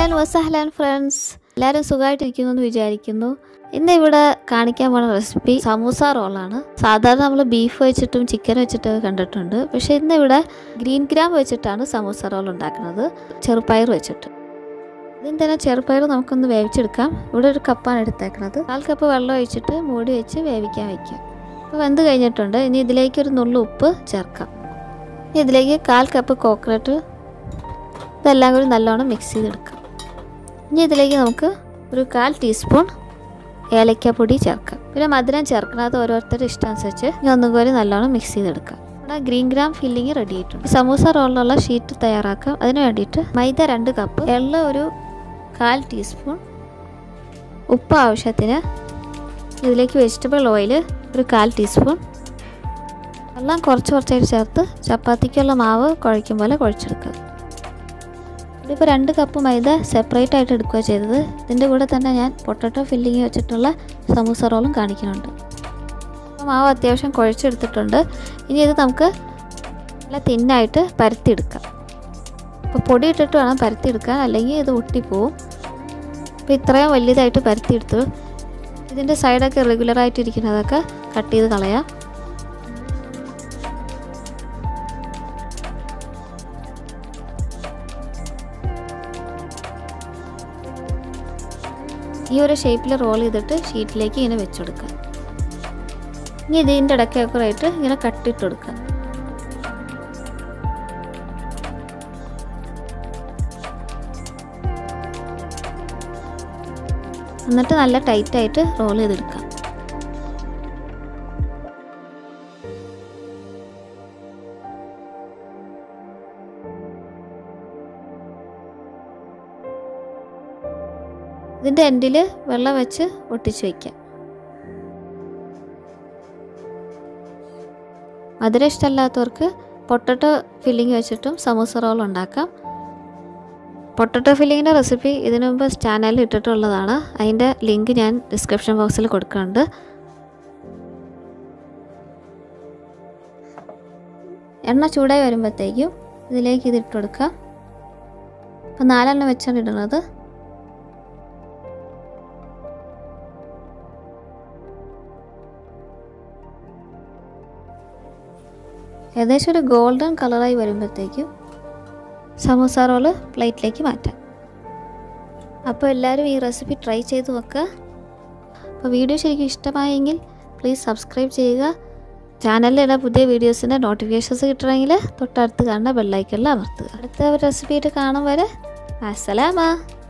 Ahlan wa sahlan friends. എല്ലാവരും സുഖമായിട്ടിരിക്കുന്നു എന്ന് വിചാരിക്കുന്നു. ഇന്ന് ഇവിടെ കാണിക്കാൻ പോകുന്ന റെസിപ്പി സമൂസ റോളാണ്. സാധാരണ നമ്മൾ ബീഫ് വെച്ചിട്ടും ചിക്കൻ വെച്ചിട്ടൊക്കെ കണ്ടിട്ടുണ്ട്. പക്ഷേ ഇന്ന് ഇവിടെ ഗ്രീൻ ഗ്രാം വെച്ചിട്ടാണ് സമൂസ റോൾ ഉണ്ടാക്കുന്നത്, ചെറുപയർ വെച്ചിട്ട്. ഇതിന് തന്നെ ചെറുപയർ നമുക്കൊന്ന് വേവിച്ചെടുക്കാം. ഇവിടെ ഒരു കപ്പാണ് എടുത്തേക്കുന്നത്. 4 കപ്പ് വെള്ളം ഒഴിച്ചിട്ട് മൂടി വെച്ച് വേവിക്കാൻ വയ്ക്കാം. അപ്പോൾ വെന്ത് കഴിഞ്ഞിട്ടുണ്ട്. ഇനി ഇതിലേക്ക് ഒരു നുള്ളു ഉപ്പ് ചേർക്കാം. ഇനി ഇതിലേക്ക് 1/4 കപ്പ് കോക്കനട്ട്, ഇതെല്ലാം കൂടി നല്ലോണം മിക്സ് ചെയ്തെടുക്കാം. ഇനി ഇതിലേക്ക് നമുക്ക് ഒരു 1/4 ടീസ്പൂൺ ഏലക്കപ്പൊടി ചേർക്കാം. പിന്നെ മധുരം ചേർക്കണം, അത് ഓരോരുത്തരുടെ ഇഷ്ടമനുസരിച്ച്. ഇനി ഒന്നും കൂടി നല്ലോണം മിക്സ് ചെയ്തെടുക്കാം. ഇവിടെ ഗ്രീൻ ഗ്രാം ഫില്ലിങ് റെഡി ആയിട്ടുണ്ട്. സമൂസ റോളിലുള്ള ഷീറ്റ് തയ്യാറാക്കാം. അതിന് വേണ്ടിയിട്ട് മൈദ 2 കപ്പ്, എള്ള ഒരു 1/4 ടീസ്പൂൺ, ഉപ്പ് ആവശ്യത്തിന്, ഇതിലേക്ക് വെജിറ്റബിൾ ഓയിൽ ഒരു 1/4 ടീസ്പൂൺ, എല്ലാം കുറച്ചായിട്ട് ചേർത്ത് ചപ്പാത്തിക്കുള്ള മാവ് കുഴയ്ക്കും പോലെ കുഴച്ചെടുക്കുക. ഇതിപ്പോൾ 2 കപ്പ് മൈദ സെപ്പറേറ്റ് ആയിട്ട് എടുക്കുക ചെയ്തത്. ഇതിൻ്റെ കൂടെ തന്നെ ഞാൻ പൊട്ടറ്റോ ഫില്ലിങ് വെച്ചിട്ടുള്ള സമൂസ റോളും കാണിക്കുന്നുണ്ട്. അപ്പോൾ മാവ് അത്യാവശ്യം കുഴച്ചെടുത്തിട്ടുണ്ട്. ഇനി ഇത് നമുക്ക് നല്ല തിന്നായിട്ട് പരത്തിയെടുക്കാം. അപ്പോൾ പൊടി ഇട്ടിട്ട് വേണം പരത്തിയെടുക്കാൻ, അല്ലെങ്കിൽ ഇത് ഒട്ടിപ്പോവും. അപ്പോൾ ഇത്രയും വലിയതായിട്ട് പരത്തിയെടുത്തു. ഇതിൻ്റെ സൈഡൊക്കെ റെഗുലറായിട്ടിരിക്കുന്നതൊക്കെ കട്ട് ചെയ്ത് കളയാം. ഈ ഒരു ഷേപ്പിൽ റോൾ ചെയ്തിട്ട് ഷീറ്റിലേക്ക് ഇങ്ങനെ വെച്ചെടുക്കുക. ഇനി ഇതിൻ്റെ ഇടയ്ക്കൊക്കെ ആയിട്ട് ഇങ്ങനെ കട്ടിട്ട് കൊടുക്കുക. എന്നിട്ട് നല്ല ടൈറ്റായിട്ട് റോൾ ചെയ്തെടുക്കാം. ഇതിൻ്റെ എൻഡിൽ വെള്ളം വെച്ച് ഒട്ടിച്ച് വയ്ക്കാം. മധുരം ഇഷ്ടമല്ലാത്തവർക്ക് പൊട്ടറ്റോ ഫില്ലിങ് വെച്ചിട്ടും സമൂസ റോൾ ഉണ്ടാക്കാം. പൊട്ടറ്റോ ഫില്ലിങ്ങിൻ്റെ റെസിപ്പി ഇതിനു മുമ്പ് ചാനലിൽ ഇട്ടിട്ടുള്ളതാണ്. അതിൻ്റെ ലിങ്ക് ഞാൻ ഡിസ്ക്രിപ്ഷൻ ബോക്സിൽ കൊടുക്കുന്നുണ്ട്. എണ്ണ ചൂടായി വരുമ്പോഴത്തേക്കും ഇതിലേക്ക് ഇതിട്ട് കൊടുക്കാം. അപ്പോൾ 4 എണ്ണം വെച്ചാണ് ഇടുന്നത്. ഏകദേശം ഒരു ഗോൾഡൻ കളറായി വരുമ്പോഴത്തേക്കും സമൂസ റോള് പ്ലേറ്റിലേക്ക് മാറ്റാം. അപ്പോൾ എല്ലാവരും ഈ റെസിപ്പി ട്രൈ ചെയ്ത് നോക്കുക. അപ്പോൾ വീഡിയോ ശരിക്കും ഇഷ്ടമായെങ്കിൽ പ്ലീസ് സബ്സ്ക്രൈബ് ചെയ്യുക. ചാനലിലുള്ള പുതിയ വീഡിയോസിൻ്റെ നോട്ടിഫിക്കേഷൻസ് കിട്ടണമെങ്കിൽ തൊട്ടടുത്ത് കാണുന്ന ബെല്ലൈക്കണിൽ അമർത്തുക. അടുത്ത റെസിപ്പിയായിട്ട് കാണും വരെ അസ്സലാമ.